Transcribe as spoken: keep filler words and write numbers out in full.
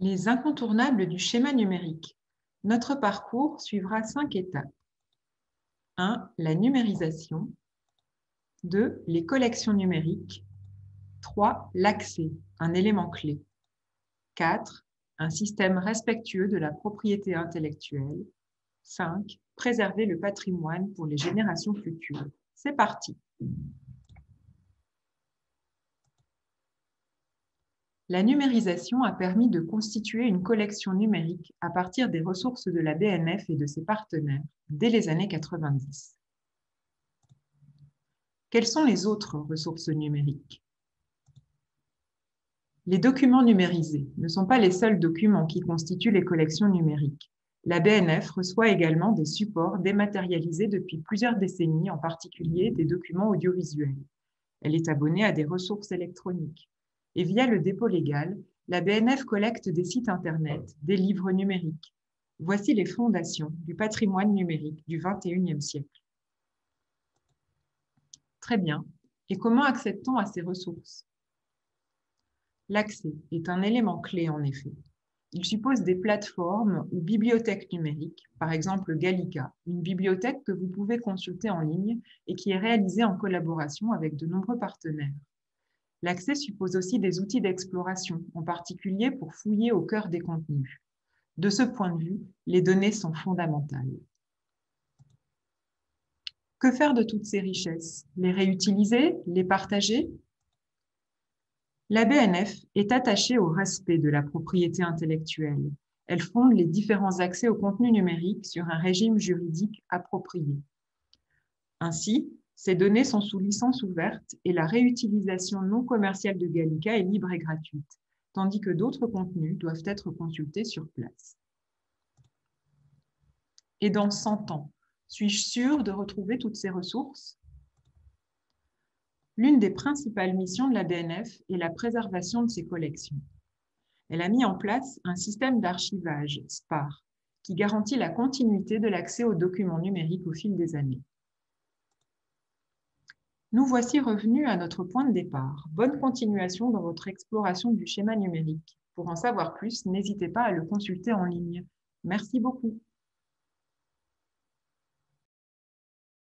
Les incontournables du schéma numérique. Notre parcours suivra cinq étapes. un. La numérisation. deux. Les collections numériques. trois. L'accès, un élément clé. quatre. Un système respectueux de la propriété intellectuelle. cinq. Préserver le patrimoine pour les générations futures. C'est parti. La numérisation a permis de constituer une collection numérique à partir des ressources de la B N F et de ses partenaires dès les années quatre-vingt-dix. Quelles sont les autres ressources numériques? Les documents numérisés ne sont pas les seuls documents qui constituent les collections numériques. La B N F reçoit également des supports dématérialisés depuis plusieurs décennies, en particulier des documents audiovisuels. Elle est abonnée à des ressources électroniques. Et via le dépôt légal, la B N F collecte des sites Internet, des livres numériques. Voici les fondations du patrimoine numérique du vingt et unième siècle. Très bien. Et comment accède-t-on à ces ressources? L'accès est un élément clé en effet. Il suppose des plateformes ou bibliothèques numériques, par exemple Gallica, une bibliothèque que vous pouvez consulter en ligne et qui est réalisée en collaboration avec de nombreux partenaires. L'accès suppose aussi des outils d'exploration, en particulier pour fouiller au cœur des contenus. De ce point de vue, les données sont fondamentales. Que faire de toutes ces richesses? Les réutiliser? Les partager? La B N F est attachée au respect de la propriété intellectuelle. Elle fonde les différents accès au contenu numérique sur un régime juridique approprié. Ainsi, ces données sont sous licence ouverte et la réutilisation non commerciale de Gallica est libre et gratuite, tandis que d'autres contenus doivent être consultés sur place. Et dans cent ans, suis-je sûre de retrouver toutes ces ressources? L'une des principales missions de la B N F est la préservation de ses collections. Elle a mis en place un système d'archivage, S P A R, qui garantit la continuité de l'accès aux documents numériques au fil des années. Nous voici revenus à notre point de départ. Bonne continuation dans votre exploration du schéma numérique. Pour en savoir plus, n'hésitez pas à le consulter en ligne. Merci beaucoup.